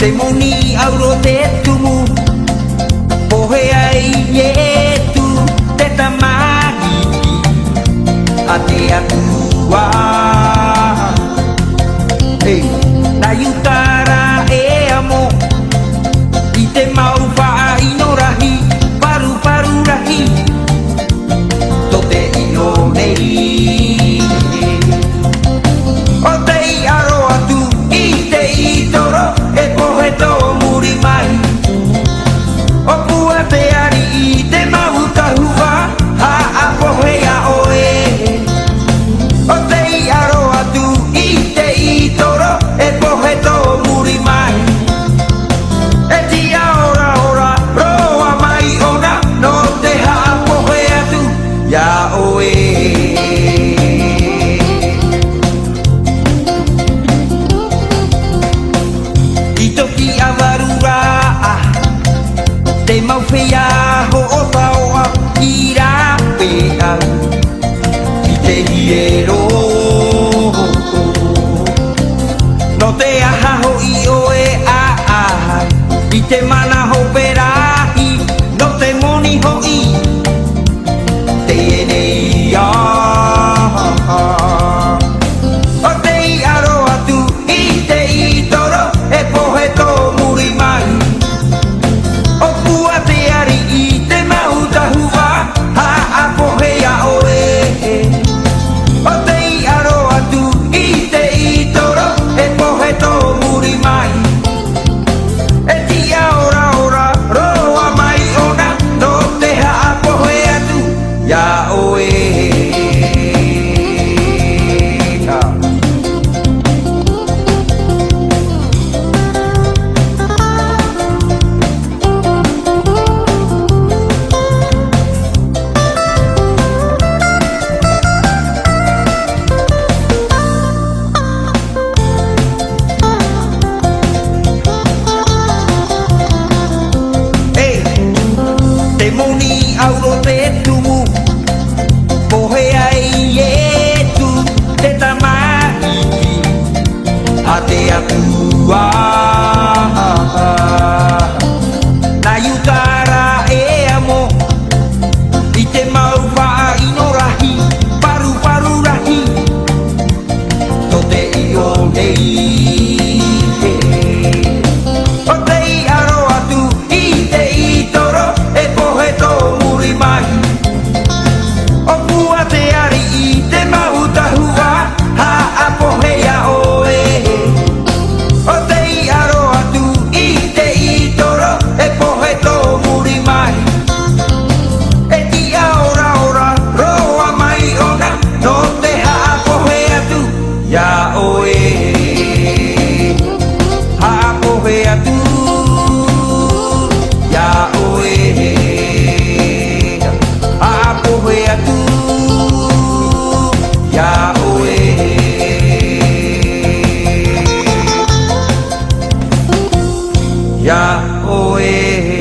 te moni auro te tumu pohe ai e tu te tamagi a te atua hey na yutara e amo i te mau faa ino rahi paru paru rahi to te ino nei o te i aro atu i te i toro e pohe tō muri mai o pua te ari i te mau tahua ha a pohe a oe o te i aro atu i te i toro e pohe tō muri mai e tia ora ora roa mai ona no te ha a pohe atu ya oe te mau whea ho o taoa i rā whea i te hiero no te aha ho i oe a aha i te mana ho perahi no te moni ho i te enei a o te i aro atu i te i toro e pohe tō muri mai te moni auro te tumu pohe ai e tu te tamaki a te atua na yutara e amo i te mau faa ino rahi paru paru rahi to te io nei o te i aro atu i te i toro e pohe tō muri mai o pua te ari i te mau tahua ha a pohe a oe o te i aro atu i te i toro e pohe tō muri mai e tia ora ora roa mai ona no te ha a pohe atu ya oe ha a pohe atu ya oe ha a pohe atu ya oe ya oe